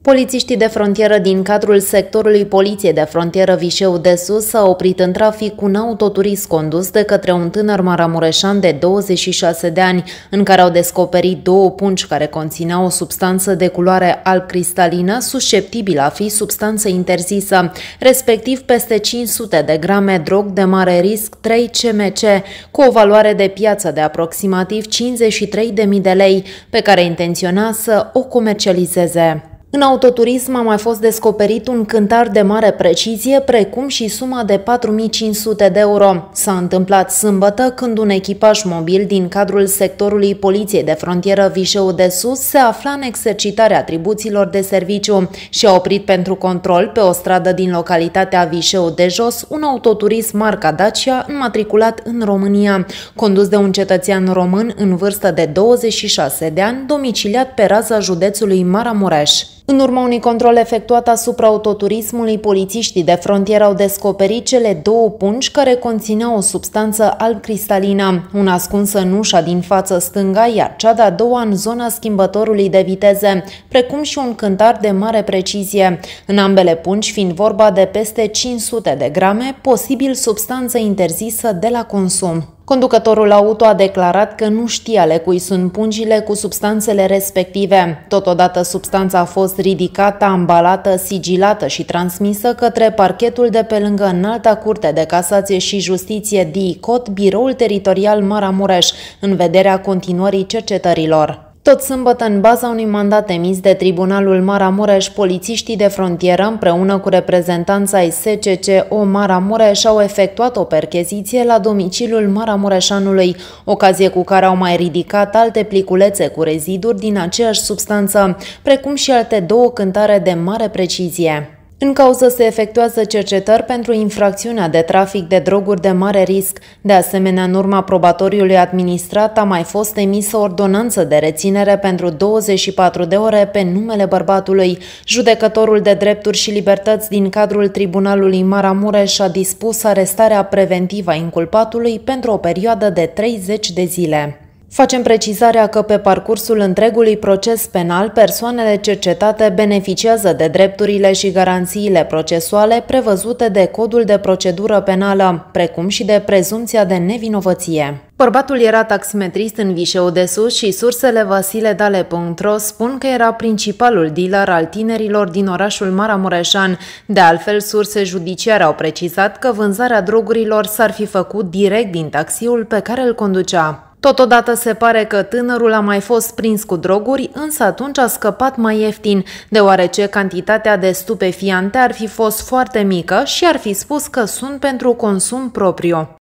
Polițiștii de frontieră din cadrul sectorului Poliției de Frontieră Vișeu de Sus s-au oprit în trafic un autoturism condus de către un tânăr maramureșan de 26 de ani, în care au descoperit două pungi care conțineau o substanță de culoare alb cristalină susceptibilă a fi substanță interzisă, respectiv peste 500 de grame drog de mare risc 3 CMC, cu o valoare de piață de aproximativ 53.000 de lei, pe care intenționa să o comercializeze. În autoturism a mai fost descoperit un cântar de mare precizie, precum și suma de 4.500 de euro. S-a întâmplat sâmbătă, când un echipaj mobil din cadrul sectorului Poliției de Frontieră Vișeu de Sus se afla în exercitarea atribuțiilor de serviciu și a oprit pentru control pe o stradă din localitatea Vișeu de Jos un autoturism marca Dacia înmatriculat în România, condus de un cetățean român în vârstă de 26 de ani, domiciliat pe raza județului Maramureș. În urma unui control efectuat asupra autoturismului, polițiștii de frontieră au descoperit cele două pungi care conțineau o substanță alb cristalină, una ascunsă în ușa din față stânga, iar cea de-a doua în zona schimbătorului de viteze, precum și un cântar de mare precizie. În ambele pungi fiind vorba de peste 500 de grame, posibil substanță interzisă de la consum. Conducătorul auto a declarat că nu știa ale cui sunt pungile cu substanțele respective. Totodată, substanța a fost ridicată, ambalată, sigilată și transmisă către parchetul de pe lângă Înalta Curte de Casație și Justiție DICOT, Biroul Teritorial Maramureș, în vederea continuării cercetărilor. Tot sâmbătă, în baza unui mandat emis de Tribunalul Maramureș, polițiștii de frontieră, împreună cu reprezentanța ai SCCO Maramureș, au efectuat o percheziție la domiciliul maramureșanului, ocazie cu care au mai ridicat alte pliculețe cu reziduri din aceeași substanță, precum și alte două cântare de mare precizie. În cauză se efectuează cercetări pentru infracțiunea de trafic de droguri de mare risc. De asemenea, în urma probatoriului administrat a mai fost emisă ordonanță de reținere pentru 24 de ore pe numele bărbatului. Judecătorul de drepturi și libertăți din cadrul Tribunalului Maramureș a dispus arestarea preventivă a inculpatului pentru o perioadă de 30 de zile. Facem precizarea că pe parcursul întregului proces penal, persoanele cercetate beneficiază de drepturile și garanțiile procesuale prevăzute de Codul de Procedură Penală, precum și de prezumția de nevinovăție. Bărbatul era taximetrist în Vișeu de Sus și sursele vasiledale.ro spun că era principalul dealer al tinerilor din orașul maramureșan. De altfel, surse judiciare au precizat că vânzarea drogurilor s-ar fi făcut direct din taxiul pe care îl conducea. Totodată se pare că tânărul a mai fost prins cu droguri, însă atunci a scăpat mai ieftin, deoarece cantitatea de stupefiante ar fi fost foarte mică și ar fi spus că sunt pentru consum propriu.